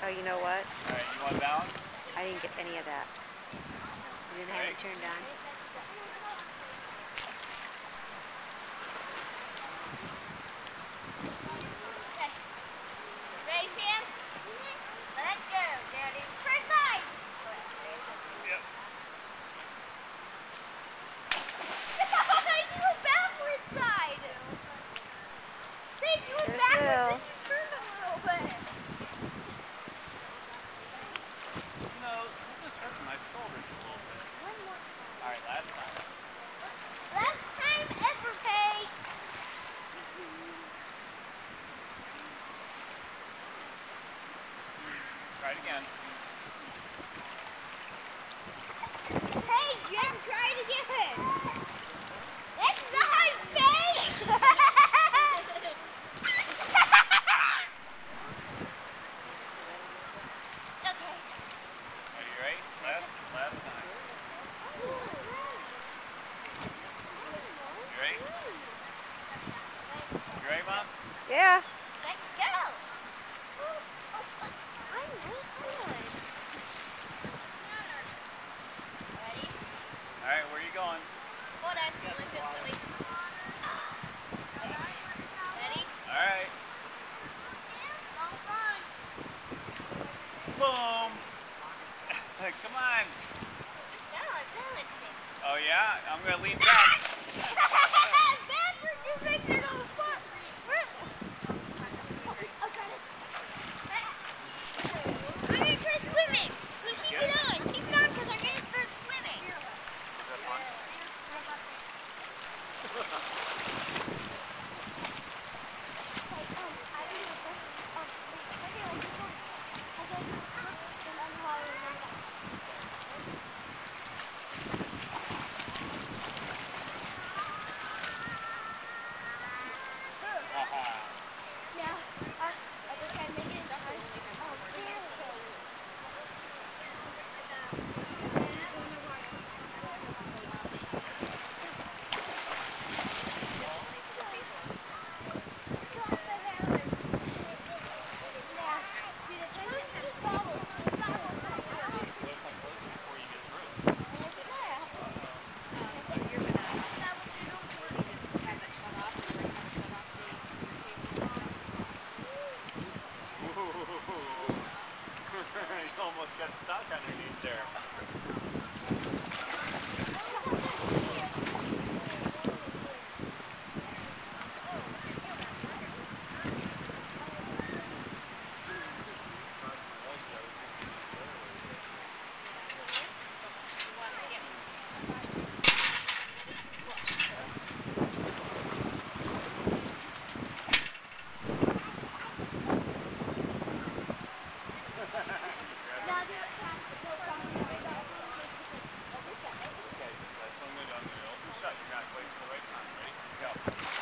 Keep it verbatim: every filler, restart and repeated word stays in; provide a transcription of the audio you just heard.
Oh, you know what? All right, you want balance? I didn't get any of that. I didn't have it turned on. Okay. Raise him. Let go, Daddy. First side. Yep. You went backwards side. Babe, you went There's backwards Bill. and you turned a little bit. No, this is hurting my shoulders a little bit. One more time. All right, last time. Last time ever, Paige. Try it again. Paige, you haven't tried again. Exercise, Paige. Okay. Are you ready? Last, last time. You ready? You ready, Mom? Yeah. Let's go. I'm really good. Ready? All right, where are you going? Hold on. Lift it silly. Ready? All right. Boom. Come on. No, I'm balancing. Oh, yeah? I'm going to lean back. Backward just makes it on the foot. I'm going to try swimming. So keep it on. Keep it on because I'm going to start swimming. Yeah, us, every time we get it, oh, You almost got stuck underneath there. Okay, that's what I'm going to do. I'm going to open shut. You're not waiting for the right time. Ready? Go.